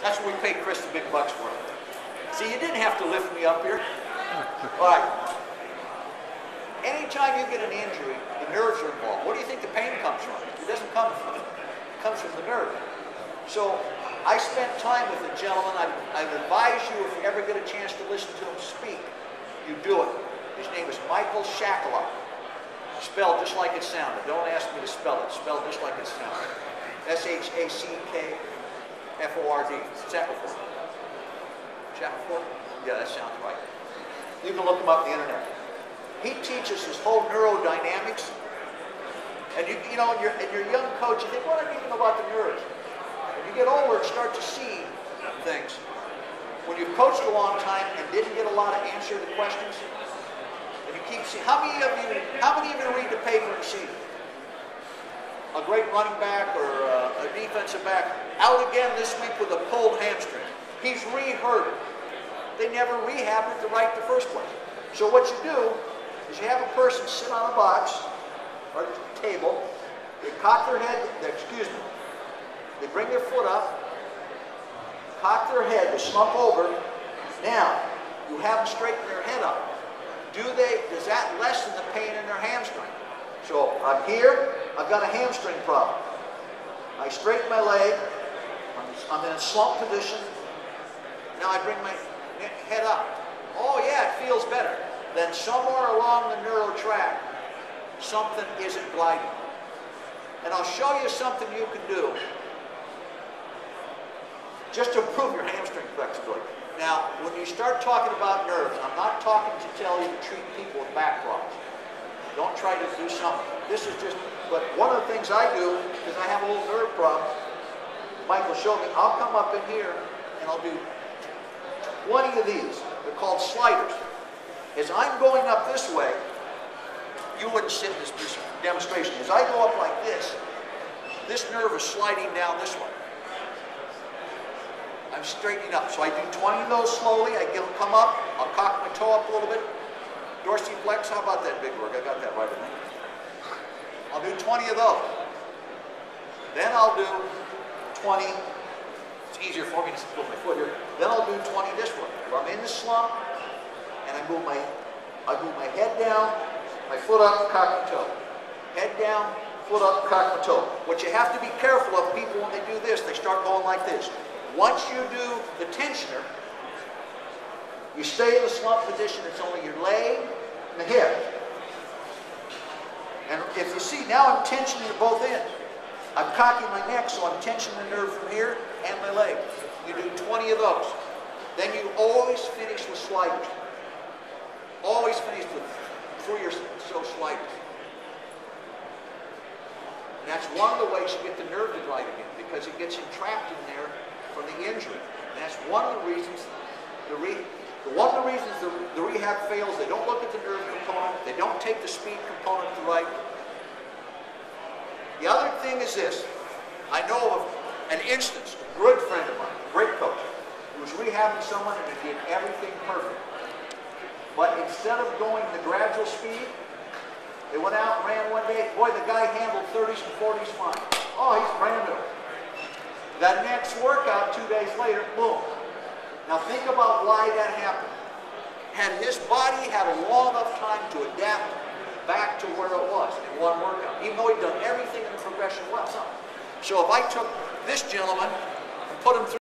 That's what we paid Chris the big bucks for. See, you didn't have to lift me up here. All right. Anytime you get an injury, the nerves are involved. Where do you think the pain comes from? It doesn't come from it. It comes from the nerve. So I spent time with a gentleman. I'd advise you, if you ever get a chance to listen to him speak, you do it. His name is Michael Shackleton. Spelled just like it sounded. Don't ask me to spell it. Spelled just like it sounded. S-H-A-C-K-F-O-R-D. Shackleford. Shackleford? Yeah, that sounds right. You can look him up on the internet. He teaches this whole neurodynamics. And you know, and you're a young coach, you think, what do I need to know about the nerves? When you get older and start to see things, when you've coached a long time and didn't get a lot of answer to questions, and you keep seeing, how many of you read the paper and see a great running back or a defensive back out again this week with a pulled hamstring? He's re-hurt it. They never rehabbed it right the first place. So what you do is you have a person sit on a box or a table, they cock their head, they bring their foot up, cock their head, they slump over. Now, you have them straighten their head up. Does that lessen the pain in their hamstring? So I'm here, I've got a hamstring problem. I straighten my leg, I'm in a slump position. Now I bring my head up. Oh yeah, it feels better. Then somewhere along the neuro tract, something isn't gliding. And I'll show you something you can do just to improve your hamstring flexibility. Now, when you start talking about nerves, I'm not talking to tell you to treat people with back problems. Don't try to do something. This is just, but one of the things I do, because I have a little nerve problem, Michael showed me, I'll come up in here and I'll do 20 of these. They're called sliders. As I'm going up this way, you wouldn't sit in this demonstration. As I go up like this nerve is sliding down this way. I'm straightening up. So I do 20 of those slowly. I get them come up. I'll cock my toe up a little bit. Dorsiflex, how about that big work? I got that right, I think. I'll do 20 of those. Then I'll do 20. It's easier for me to put my foot here. Then I'll do 20 this way. Where I'm in the slump, and I move my head down, my foot up, cock my toe. Head down, foot up, cock my toe. What you have to be careful of, people, when they do this, they start going like this. Once you do the tensioner, you stay in the slump position. It's only your leg and the hip. And if you see, now I'm tensioning at both ends. I'm cocking my neck, so I'm tensioning the nerve from here and my leg. You do 20 of those. Then you always finish with sliders. Always finish with 3 or so sliders. And that's one of the ways you get the nerve to glide again, because it gets entrapped in there from the injury. And that's one of the reasons the rehab fails. They don't look at the nerve component. They don't take the speed component to right. The other thing is this. I know of an instance, a good friend of mine, a great coach, who was rehabbing someone and he did everything perfect. But instead of going the gradual speed, they went out and ran one day. Boy, the guy handled 30s and 40s fine. Oh, he's brand new. That next workout, 2 days later, boom. Now think about why that happened. Had his body had a long enough time to adapt back to where it was in one workout, even though he'd done everything in the progression well. So if I took this gentleman and put him through